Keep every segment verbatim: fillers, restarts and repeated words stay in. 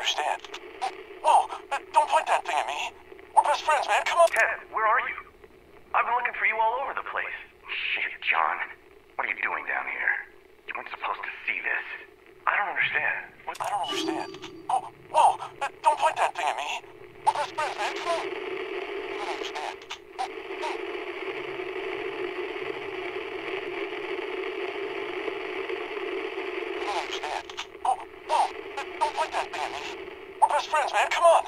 understand. Whoa, uh, don't point that thing at me. We're best friends, man. Come on. Ted, where are you? I've been looking for you all over the place. Shit, John. What are you doing down here? You weren't supposed to see this. I don't understand. What? I don't understand. Oh, whoa, uh, don't point that thing at me. We're best friends, man. Come on. I don't understand. Oh, oh. I don't understand. Oh, whoa, uh, don't point that thing at me. We're best friends, man. Come on.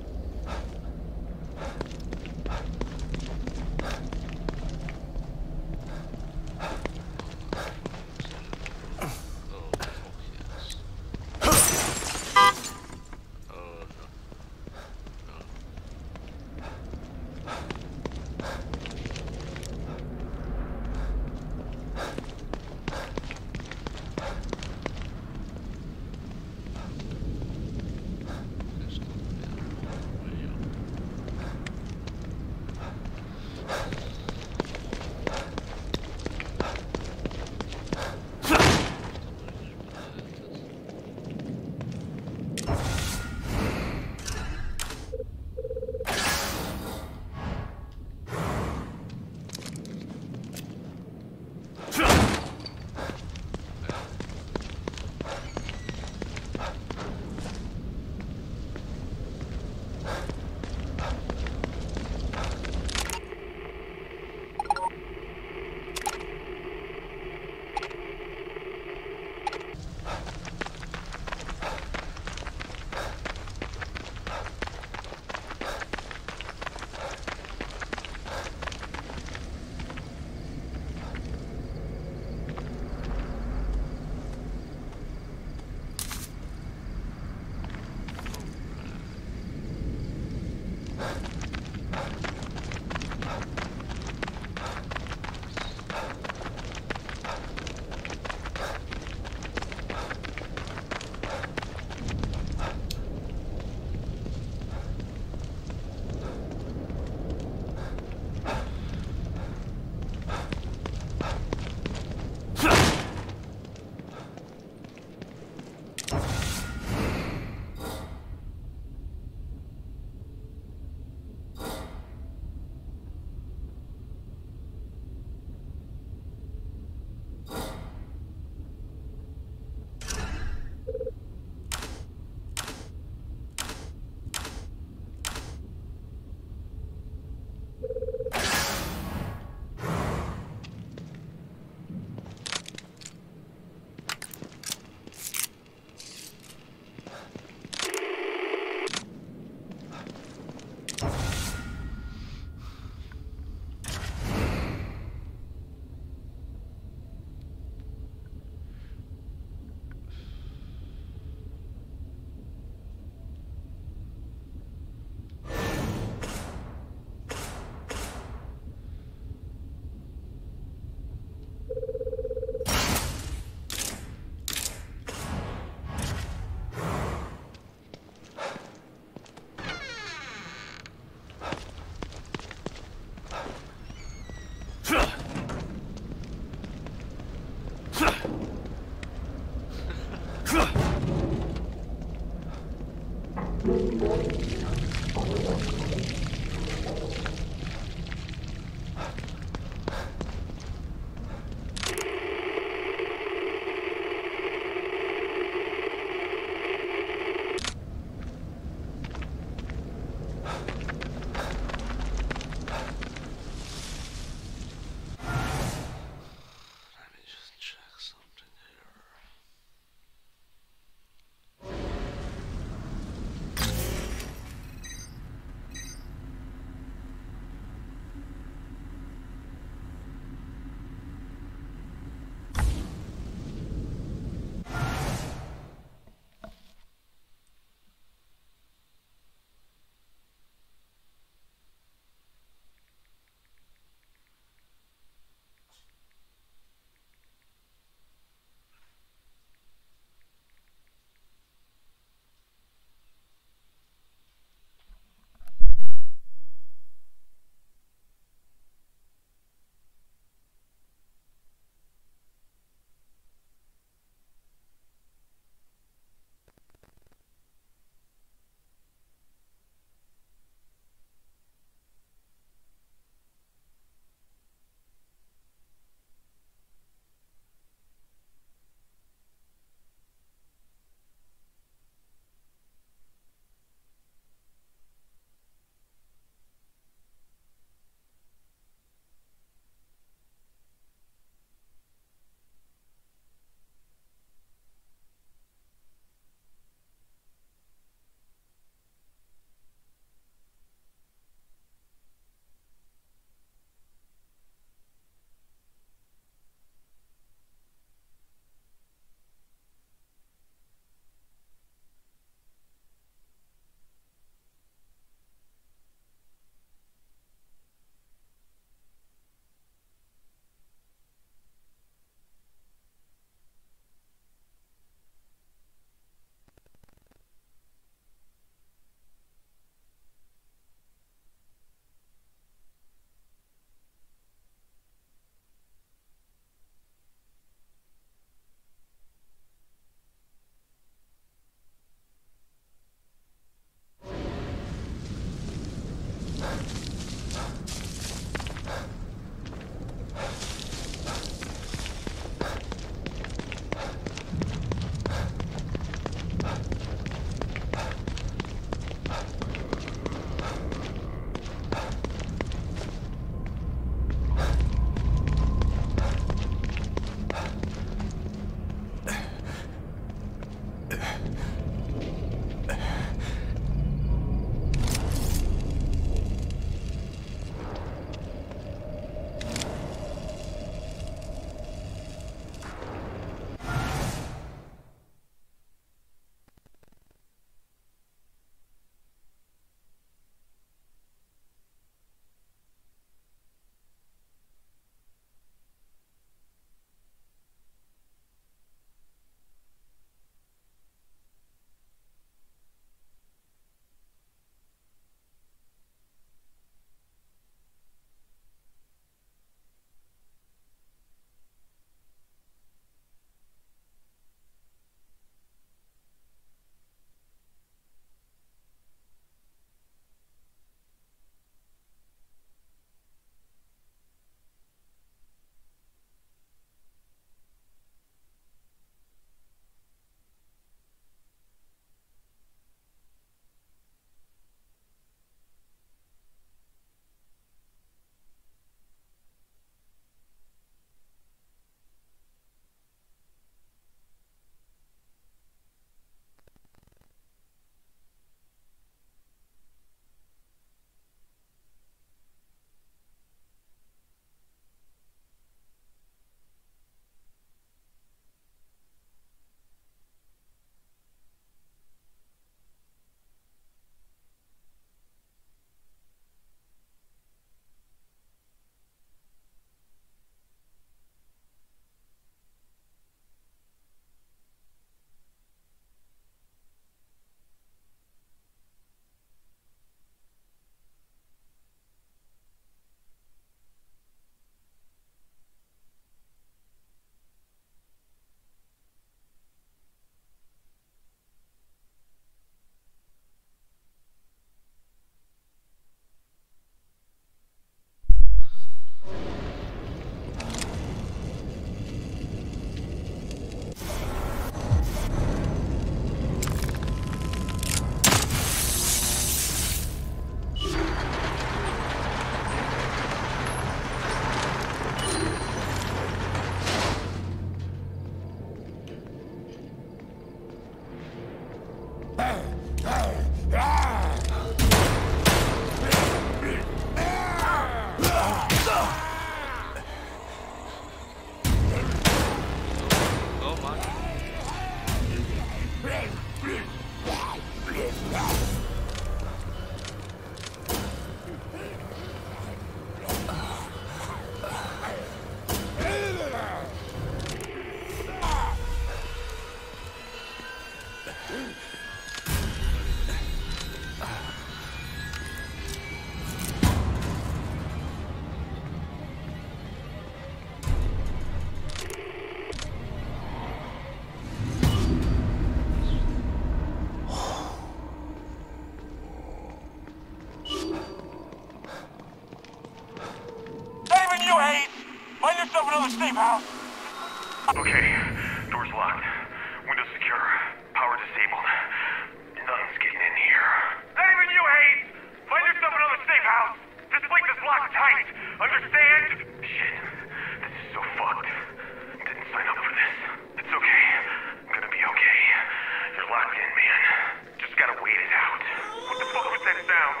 the safe house. Okay, door's locked. Windows secure. Power disabled. Nothing's getting in here. Not even you, Hayes! Find yourself another safe house! This place is locked tight! Understand? Shit. This is so fucked. Didn't sign up for this. It's okay. I'm gonna be okay. You're locked in, man. Just gotta wait it out. What the fuck was that sound?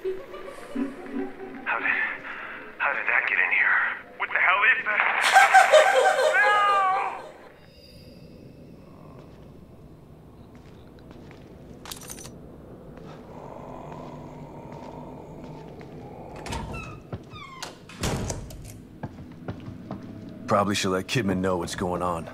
How did... How did that get in here? What the hell is that? No! Probably should let Kidman know what's going on.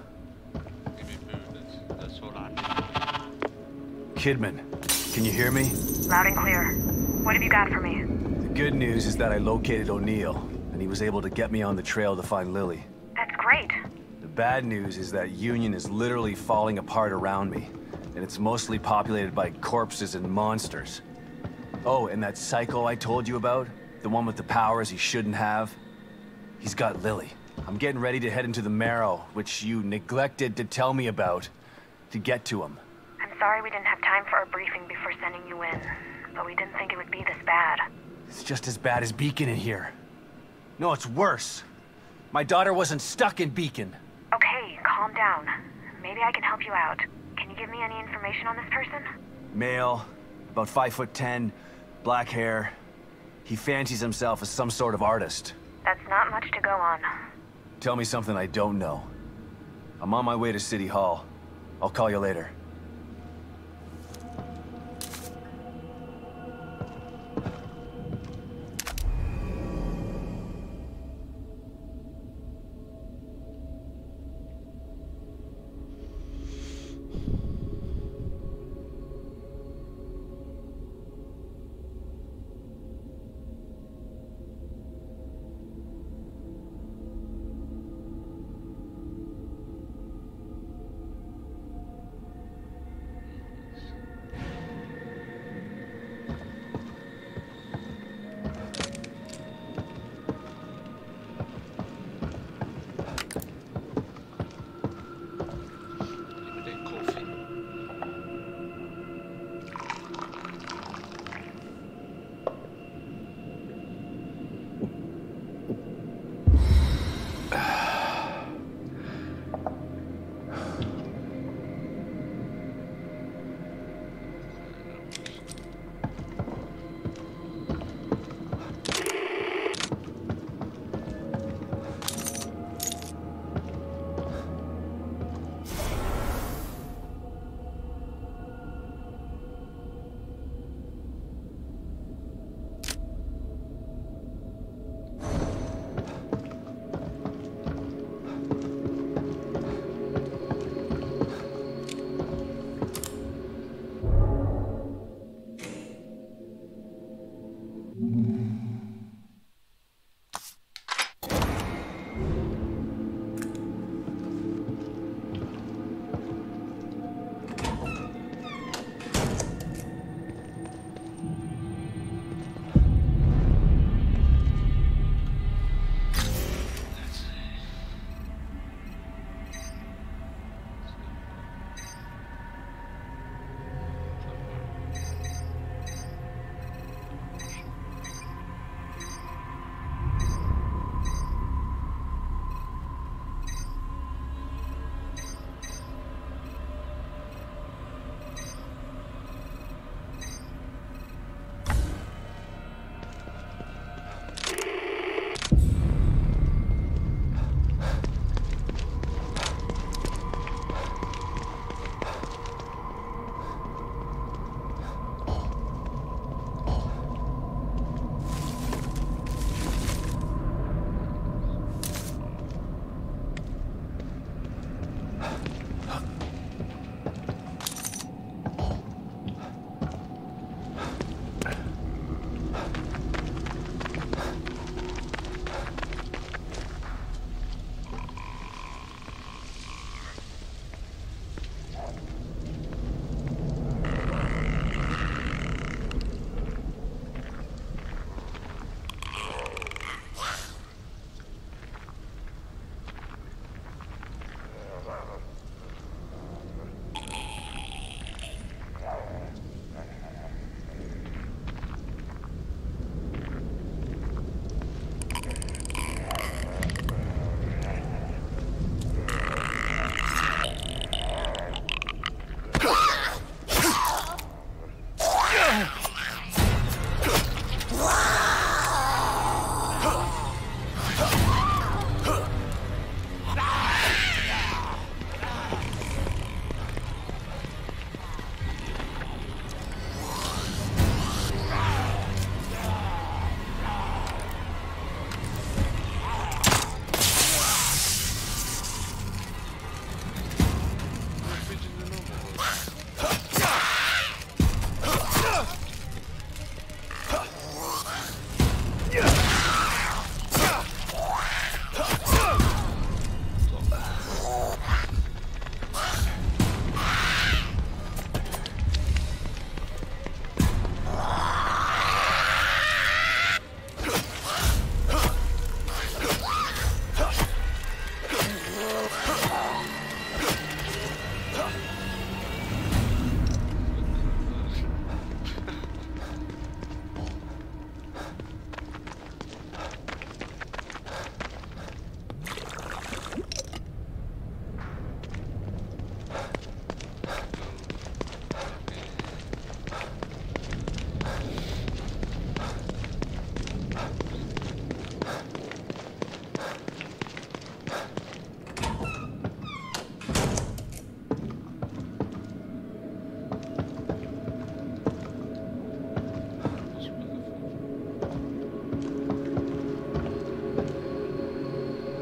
Kidman, can you hear me? Loud and clear. What have you got for me? The good news is that I located O'Neill, and he was able to get me on the trail to find Lily. That's great. The bad news is that Union is literally falling apart around me, and it's mostly populated by corpses and monsters. Oh, and that psycho I told you about? The one with the powers he shouldn't have? He's got Lily. I'm getting ready to head into the Marrow, which you neglected to tell me about, to get to him. I'm sorry we didn't have time for a briefing before sending you in, but we didn't think it would be this bad. It's just as bad as Beacon in here. No, it's worse. My daughter wasn't stuck in Beacon. Okay, calm down. Maybe I can help you out. Can you give me any information on this person? Male, about five foot ten, black hair. He fancies himself as some sort of artist. That's not much to go on. Tell me something I don't know. I'm on my way to City Hall. I'll call you later.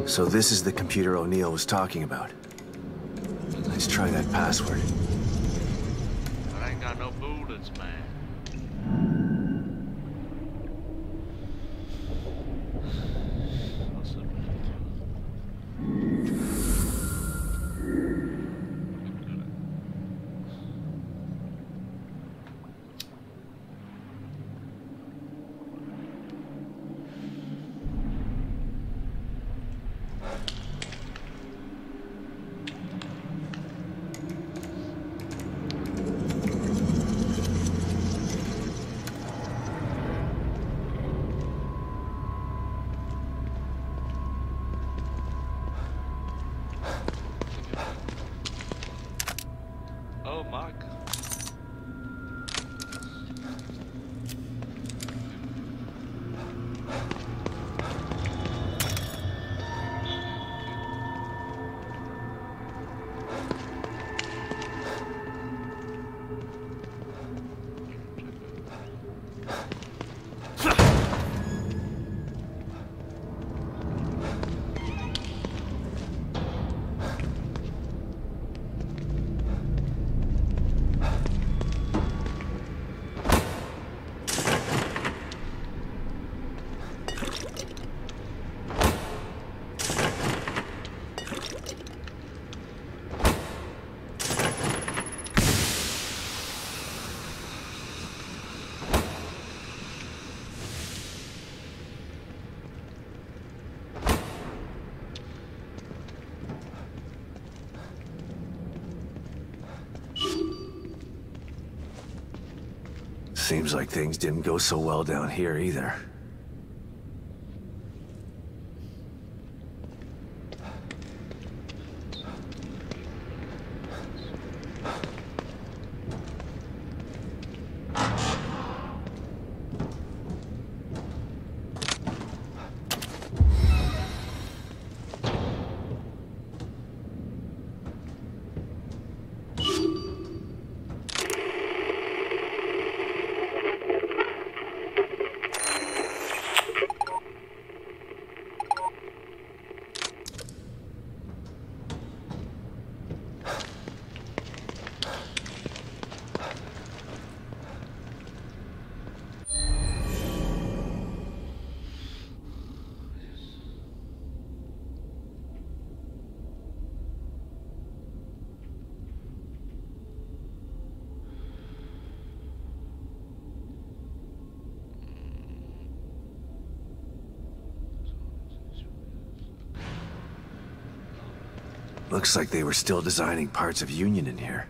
So this is the computer O'Neill was talking about. Let's try that password. I ain't got no bullets, man. What's up? Oh my God. Seems like things didn't go so well down here either. Looks like they were still designing parts of Union in here.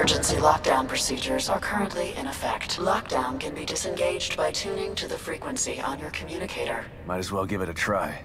Emergency lockdown procedures are currently in effect. Lockdown can be disengaged by tuning to the frequency on your communicator. Might as well give it a try.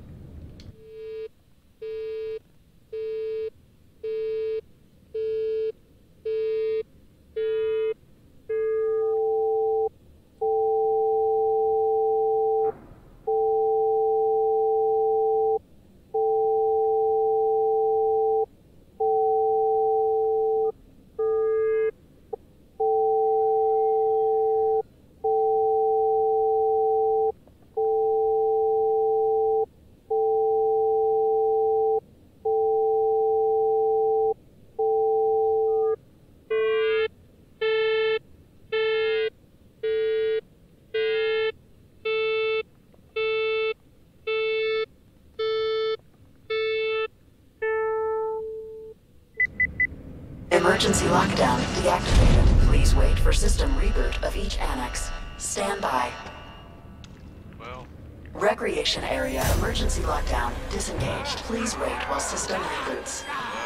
Emergency lockdown deactivated. Please wait for system reboot of each annex. Stand by. Well, Recreation area emergency lockdown disengaged. Please wait while system reboots.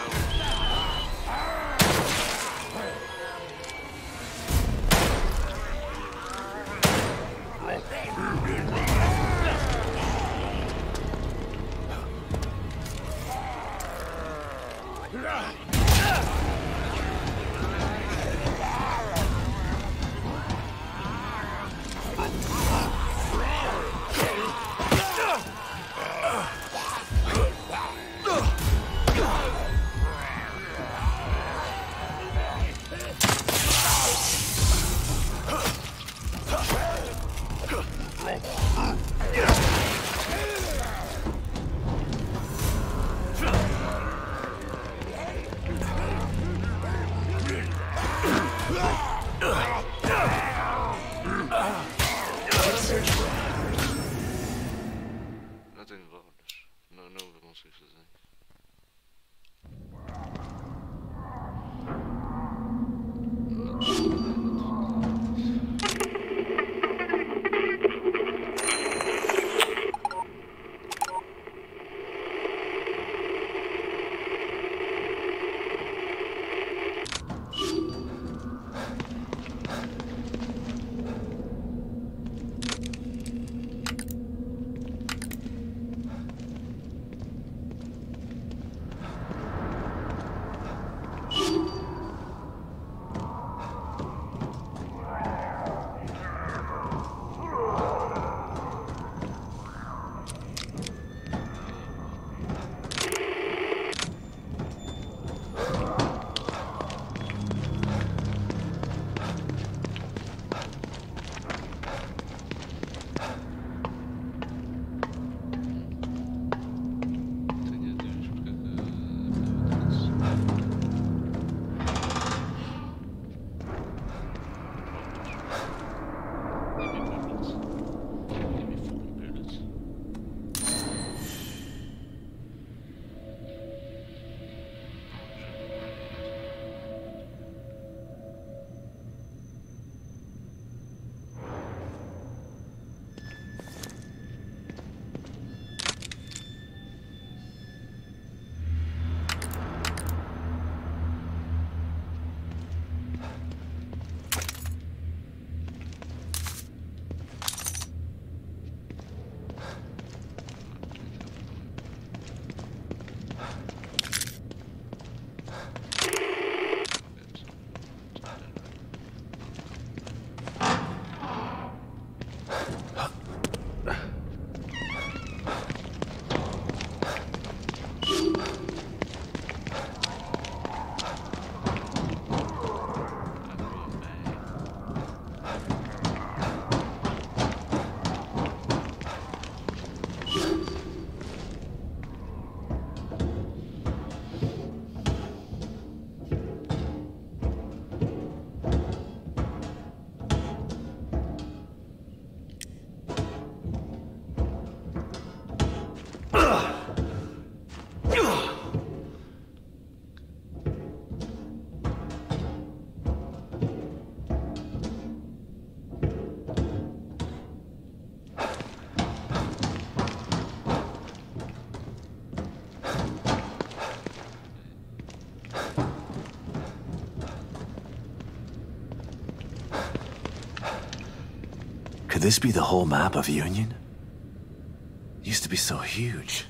não tenho bolas. Não, não consigo fazer isso. Could this be the whole map of Union? It used to be so huge.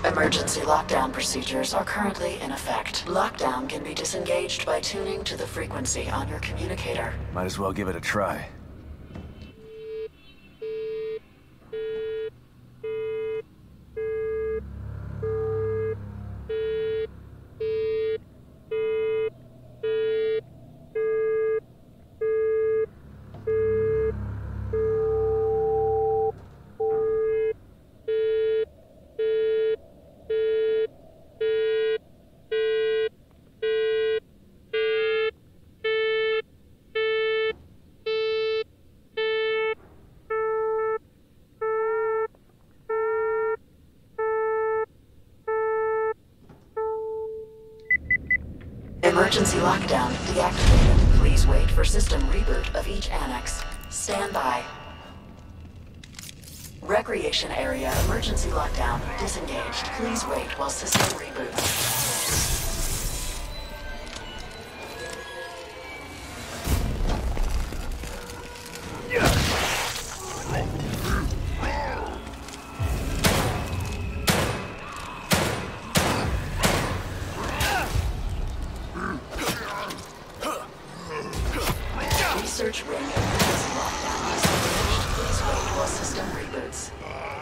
Emergency lockdown procedures are currently in effect. Lockdown can be disengaged by tuning to the frequency on your communicator. Might as well give it a try. Emergency lockdown deactivated. Please wait for system reboot of each annex. Stand by. Recreation area emergency lockdown disengaged. Please wait while system reboots. Research ring emergency lockdown disengaged. Please wait while system reboots.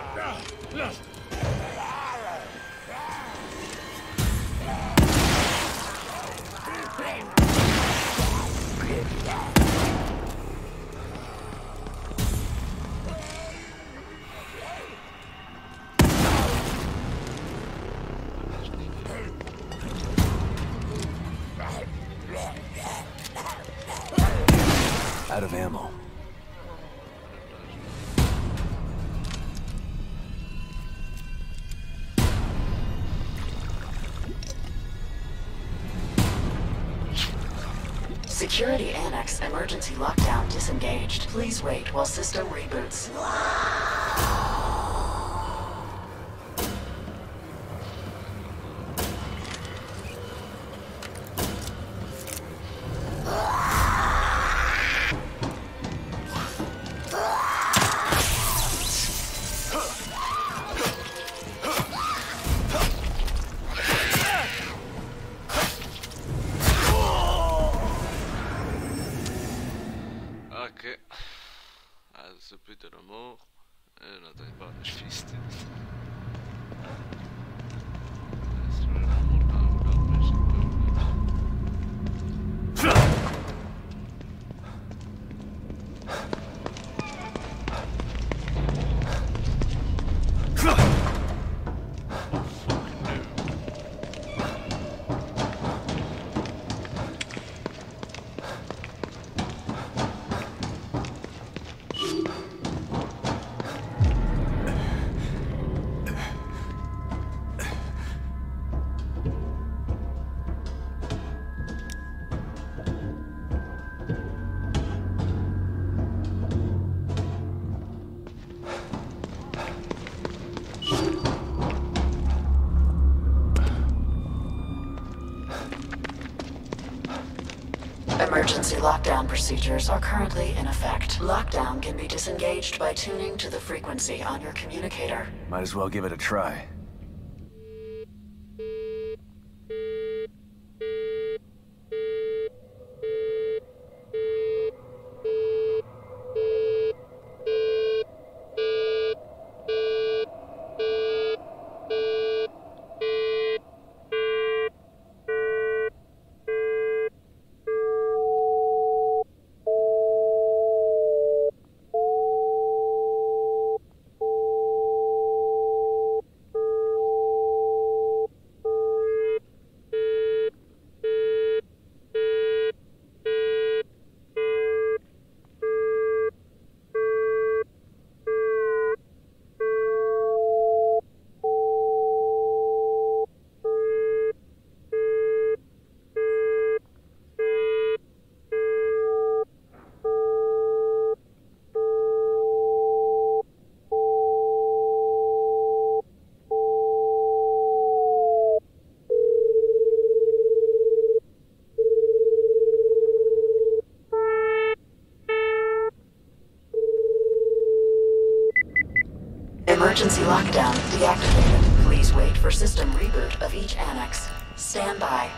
Out of ammo. Security Annex emergency lockdown disengaged. Please wait while system reboots. Ok. Also bitte nochmal. En dan denk ik wel eens vies. Emergency lockdown procedures are currently in effect. Lockdown can be disengaged by tuning to the frequency on your communicator. Might as well give it a try. Emergency lockdown deactivated. Please wait for system reboot of each annex. Stand by.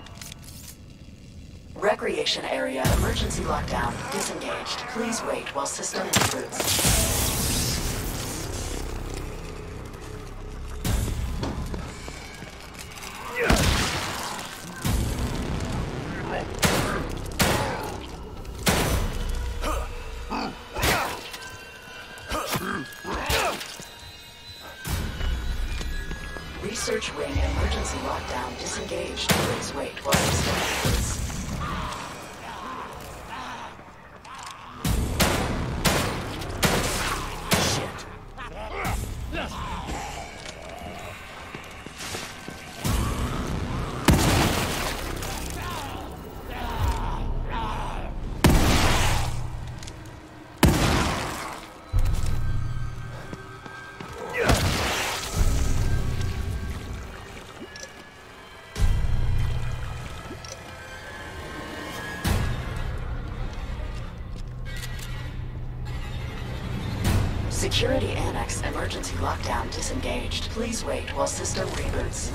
Recreation area emergency lockdown disengaged. Please wait while system reboots. Research wing emergency lockdown disengaged. Please wait while system reboots. Security Annex emergency lockdown disengaged. Please wait while system reboots.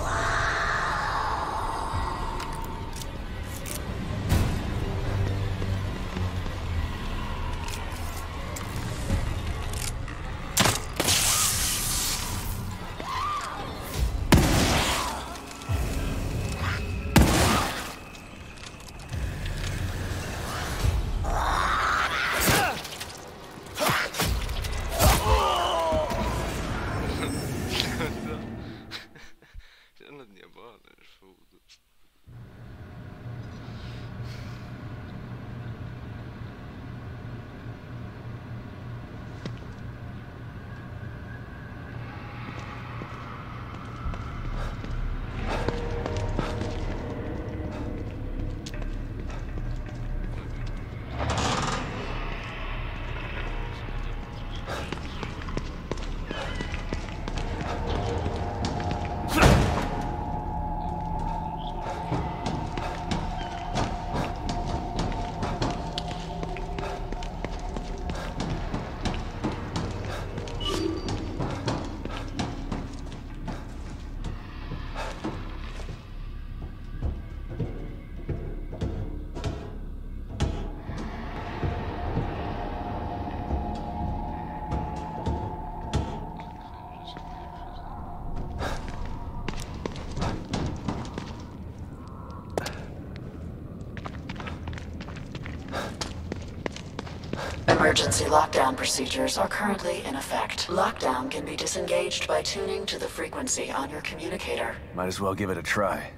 Emergency lockdown procedures are currently in effect. Lockdown can be disengaged by tuning to the frequency on your communicator. Might as well give it a try.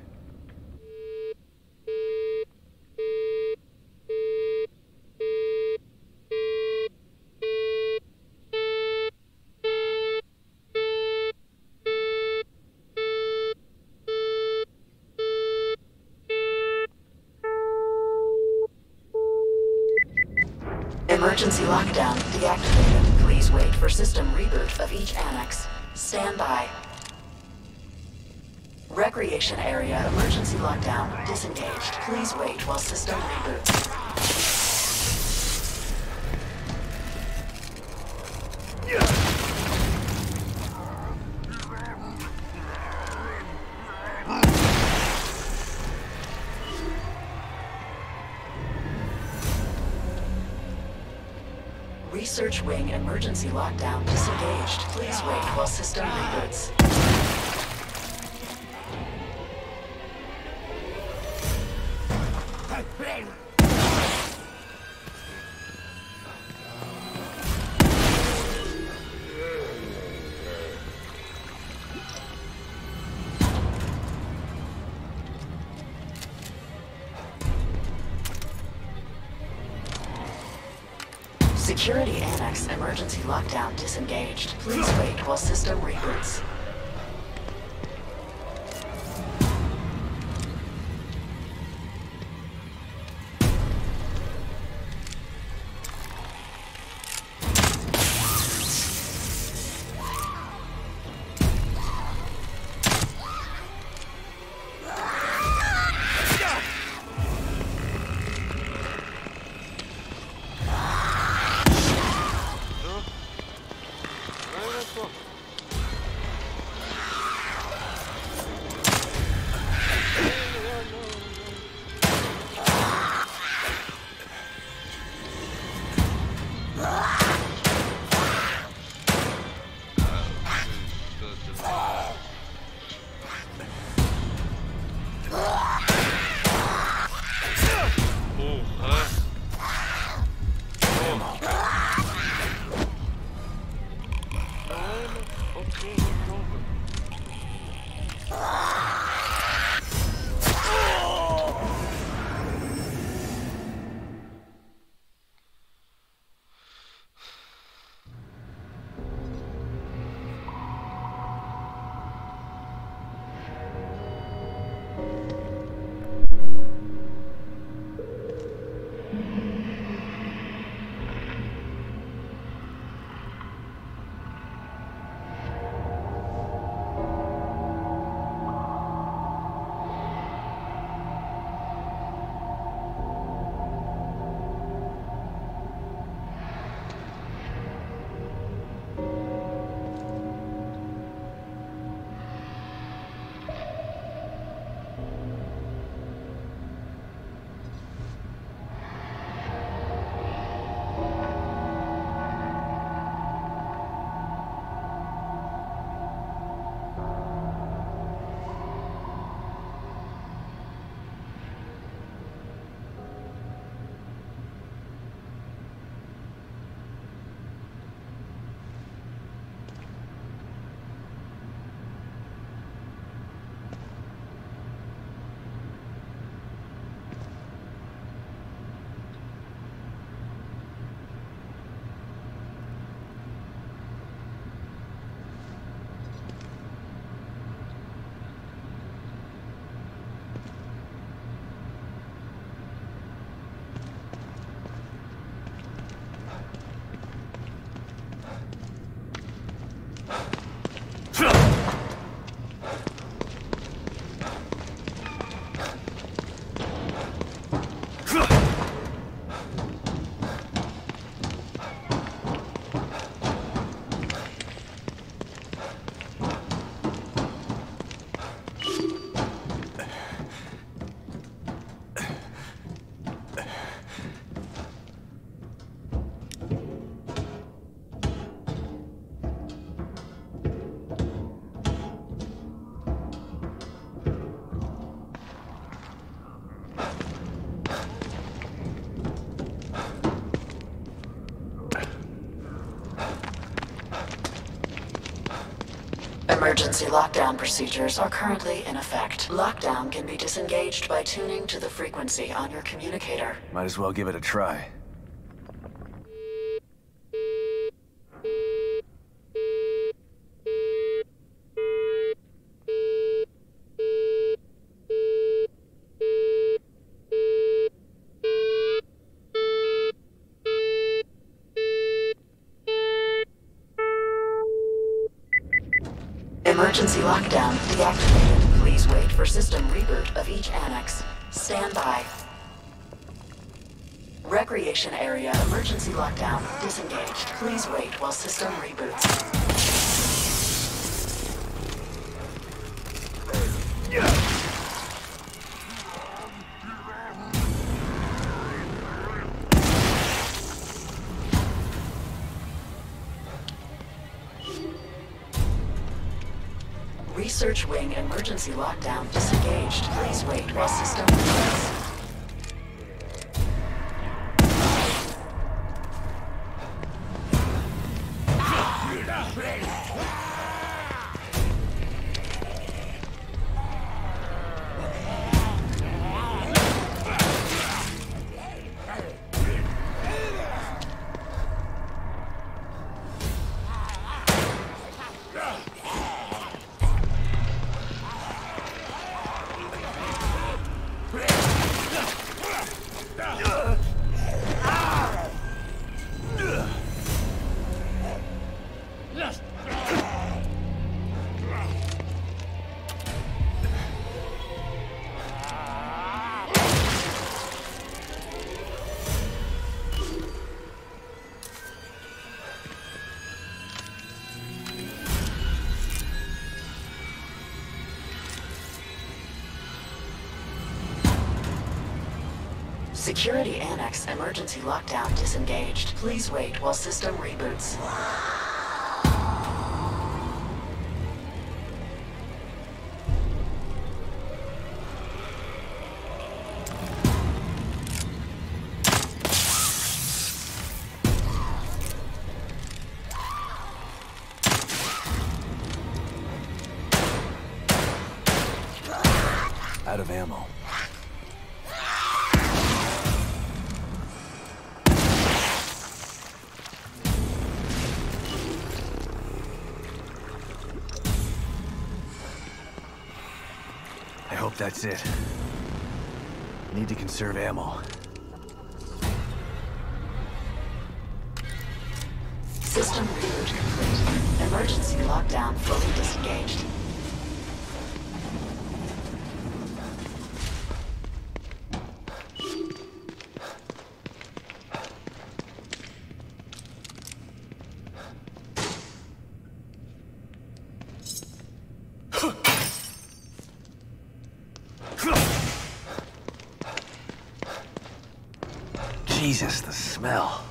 Emergency lockdown deactivated. Please wait for system reboot of each annex. Stand by. Recreation area emergency lockdown disengaged. Please wait while system reboots. Research wing emergency lockdown disengaged. Please wait while system reboots. Security Annex emergency lockdown disengaged. Please wait while system reboots. Emergency lockdown procedures are currently in effect. Lockdown can be disengaged by tuning to the frequency on your communicator. Might as well give it a try. Emergency lockdown deactivated. Please wait for system reboot of each annex. Stand by. Recreation area emergency lockdown disengaged. Please wait while system reboots. Research wing emergency lockdown disengaged. Please wait while system reboots. Security Annex emergency lockdown disengaged. Please wait while system reboots. out of ammo. I hope that's it. Need to conserve ammo. System reboot complete. Emergency lockdown fully disengaged. Jesus, the smell.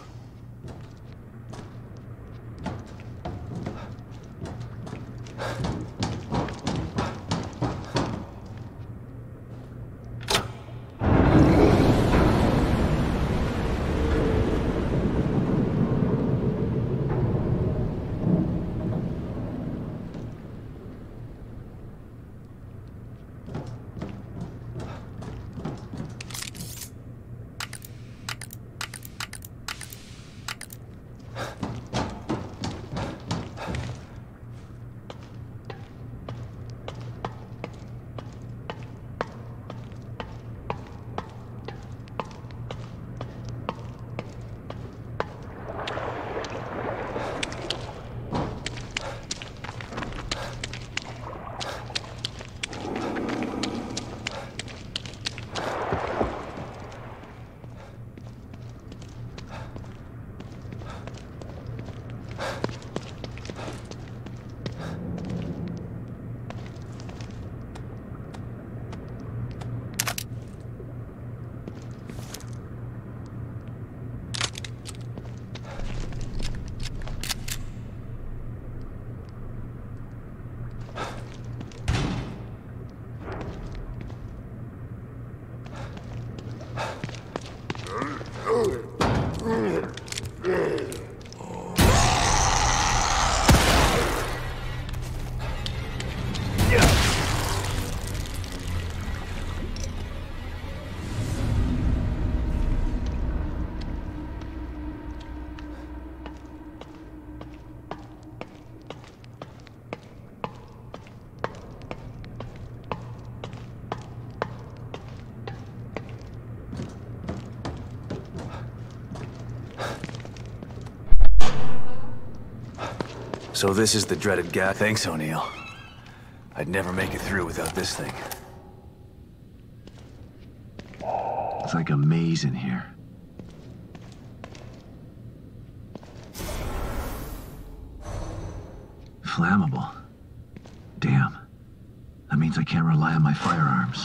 So this is the dreaded gas. Thanks, O'Neill. I'd never make it through without this thing. It's like a maze in here. Flammable. Damn. That means I can't rely on my firearms.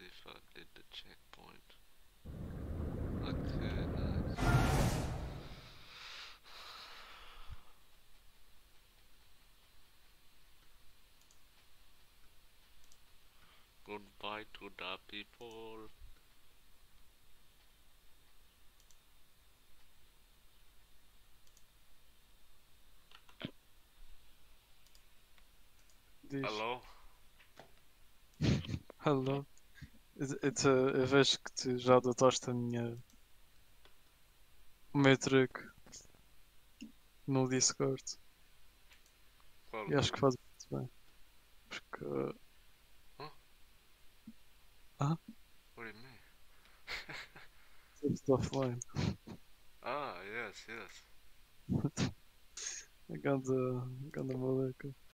if I did the checkpoint. Okay, nice. Goodbye to the people. Diz. Hello? Hello. It's a, eu vejo que tu já adotaste a minha. O meu truque no Discord. Qual? E acho que faz muito bem. Porque. Huh? Ah? What do you mean? Sempre offline. Ah, yes, yes. A ganda. Ganda maluca.